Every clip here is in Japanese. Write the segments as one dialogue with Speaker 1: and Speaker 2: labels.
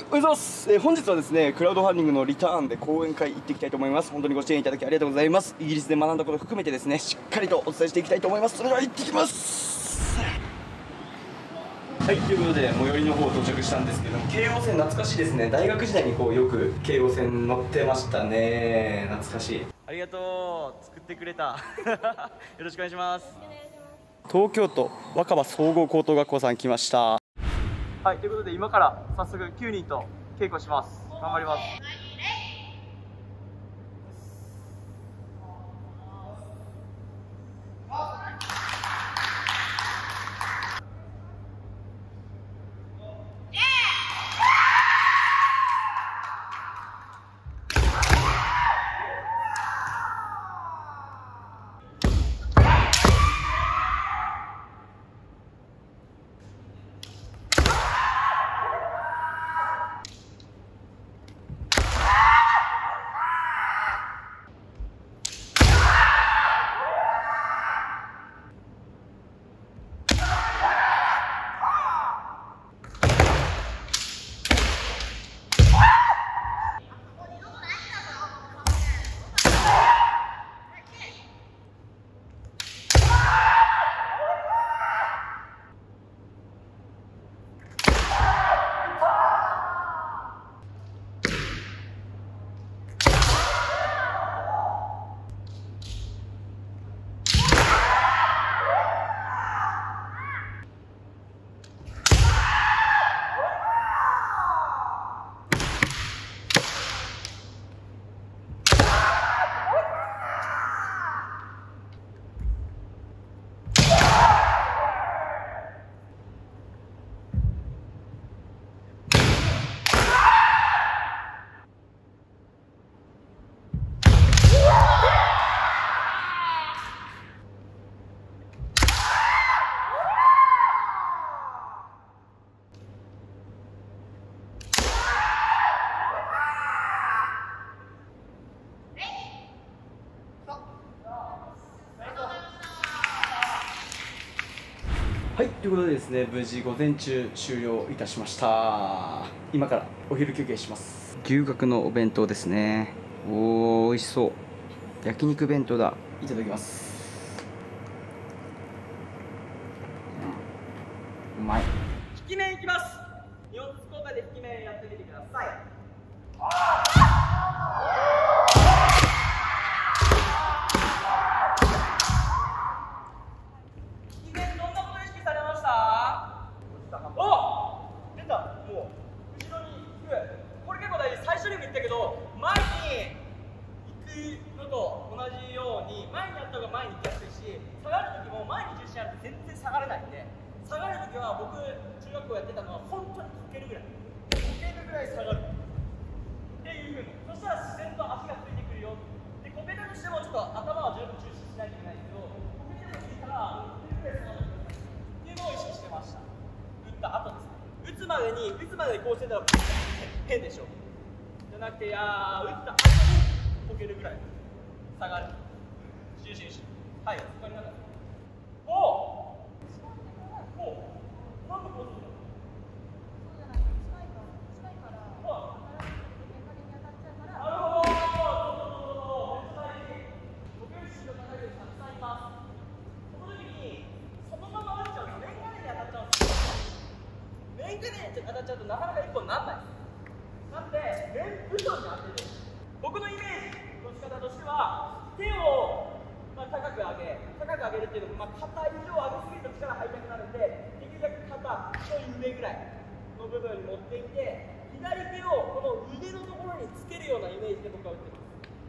Speaker 1: おはようございます。本日はですね、クラウドファンディングのリターンで講演会行っていきたいと思います。本当にご支援いただきありがとうございます。イギリスで学んだことを含めてですね、しっかりとお伝えしていきたいと思います。それでは行ってきます。はい、ということで最寄りの方到着したんですけども、京王線懐かしいですね。大学時代にこうよく京王線乗ってましたね。懐かしい。ありがとう、作ってくれたよろしくお願いします。東京都若葉総合高等学校さん来ました。はい、ということで今から早速9人と稽古します。頑張ります。はい、ということでですね、無事午前中終了いたしました。今からお昼休憩します。牛角のお弁当ですね。おー、美味しそう。焼肉弁当だ。いただきます。うまい。引き面いきます。2本ずつ交代で引き面やってみてください。全然下がれないんで、下がるときは僕中学校やってたのは本当にこけるぐらい下がるっていうふうに、そしたら自然と足がついてくるよ。でこけたとしてもちょっと頭は十分注視しないといけないんですけど、こけてもいいからこけるぐらい下がるっていうのを意識してました。打った後ですね。打つまでこうしてたら変でしょ。じゃなくて、打った後にこけるぐらい下がる。重心意識。はい、わかりました。当たっちゃうとなかなか一本にならない。なんで面部分に当てる。僕のイメージの仕方としては、手を、高く上げるっていうのも、肩以上上げすぎると力入りたくなるんで、できるだけ肩ちょい上ぐらいの部分に持っていって、左手をこの腕のところにつけるようなイメージで僕は打ってます。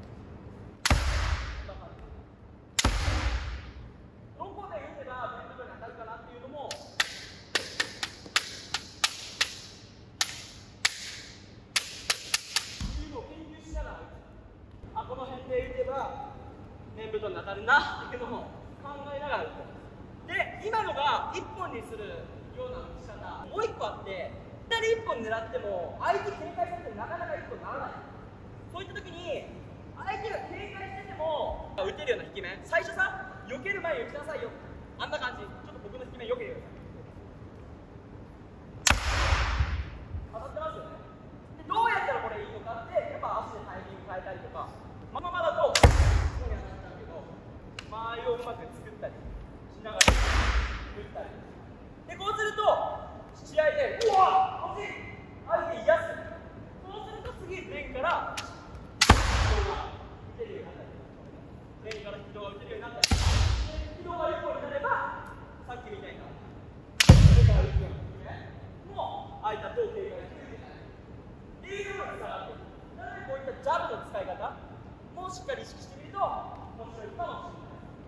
Speaker 1: どこで打てば面部分に当たるかなっていうのもこの辺で打てば面部分に当たるなっていうのも考えながら打ってます。で、今のが1本にするような打ち方、もう1個あって、左1本狙っても相手警戒されてなかなか1本にならない。そういった時に相手が警戒してても打てるような引き面、最初さ、避ける前に打ちなさいよ。あんな感じ。ちょっと僕の引き面避けてください。当たってますよね。 をしっかり意識してみると面白いかもしれない。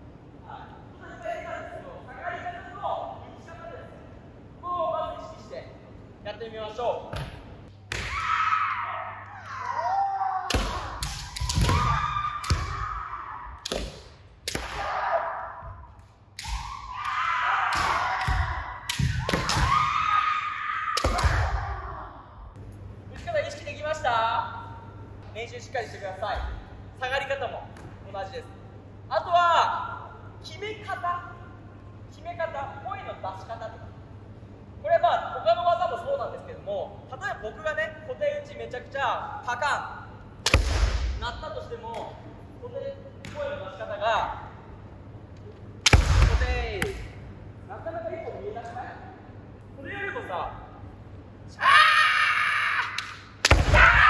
Speaker 1: やってみましょう。打ち方意識できました？練習しっかりしてください。下がり方も同じです。あとは決め方、声の出し方とか。これは他の技もそうなんですけども、例えば僕がね、小手打ちめちゃくちゃパカン鳴ったとしても、声の出し方が小手なかなか一歩見えなくない？これやるとさ、シャー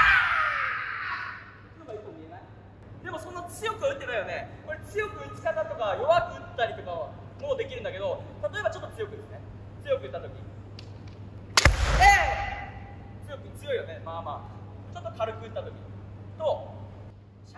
Speaker 1: のが一歩見えない？でもそんな強くは打ってないよね。これ強く打ち方とか弱く打ったりとかもできるんだけど、例えばちょっと強くですね。強く打った時。強いよね。まあまあちょっと軽く打った時とシャー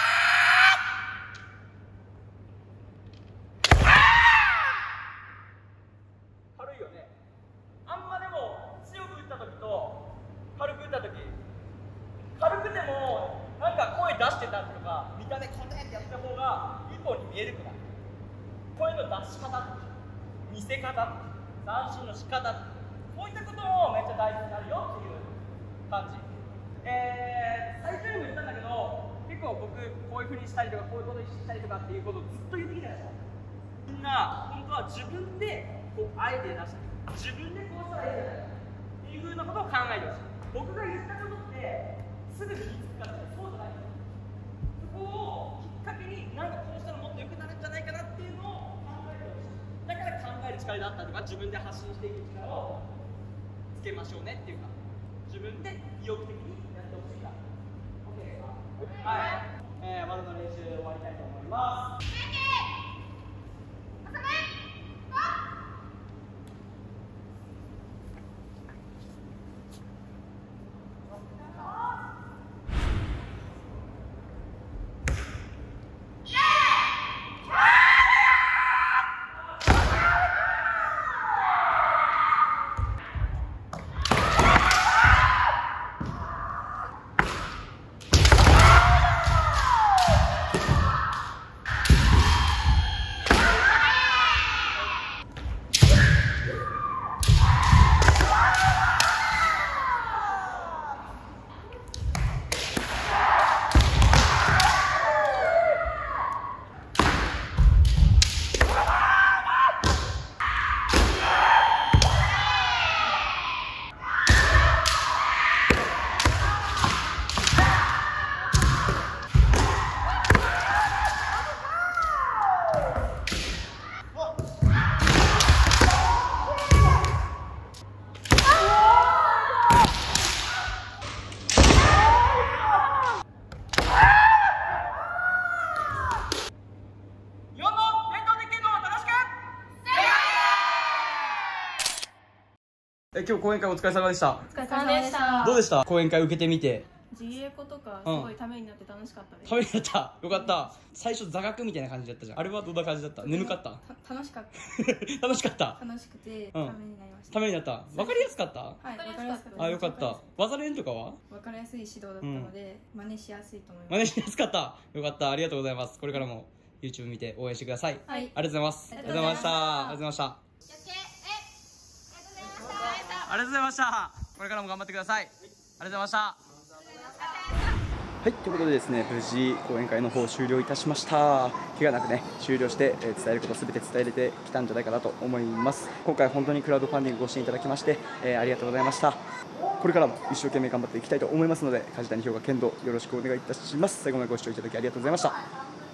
Speaker 1: 軽いよね。あんまでも強く打った時と軽く打った時、軽くてもなんか声出してたりとか見た目コテってやった方が一本に見えるくない？声の出し方とか見せ方とか三振の仕方とか、こういったこともめっちゃ大事になるよっていう感じ。最初にも言ったんだけど、結構僕こういうふうにしたりとかこういうことにしたりとかっていうことをずっと言ってきたでしょ。みんな本当は自分でこうアイデア出したり、自分でこうしたらいいんじゃないかっていうふうなことを考えてほしい。僕が言ったことってすぐ身につくかってそうじゃないんですよ。そこをきっかけになんかこうしたらもっと良くなるんじゃないかなっていうのを考えてほしい。だから考える力だったりとか自分で発信していく力をつけましょうねっていうか、自分で意欲的にやってほしいから。 OK ですか？はい、技の練習終わりたいと思います。今日講演会お疲れ様でした。
Speaker 2: お疲れ様でした。
Speaker 1: どうでした？講演会受けてみて。
Speaker 2: 自営子とかすごいためになって楽しかったです。
Speaker 1: ためになった。よかった。最初座学みたいな感じだったじゃん。あれはどんな感じだった？眠かった？
Speaker 2: 楽しかった。
Speaker 1: 楽しかった。
Speaker 2: 楽しくてためになりました。
Speaker 1: ためになった。わかりやすかった？
Speaker 2: はい、わかりやすかった。
Speaker 1: あ、よかった。技練とかは？
Speaker 2: わかりやすい指導だったので真似しやすいと思います。
Speaker 1: 真似しやすかった。よかった。ありがとうございます。これからも YouTube 見て応援してください。はい。ありがとうございます。ありがとうございました。ありがとうございました。ありがとうございました。これからも頑張ってください。ありがとうございました。はい、ということでですね、無事講演会の方終了いたしました。怪我なくね、終了して、伝えることすべて伝えれてきたんじゃないかなと思います。今回本当にクラウドファンディングご支援いただきまして、ありがとうございました。これからも一生懸命頑張っていきたいと思いますので、梶谷氷河剣道よろしくお願いいたします。最後までご視聴いただきありがとうございました。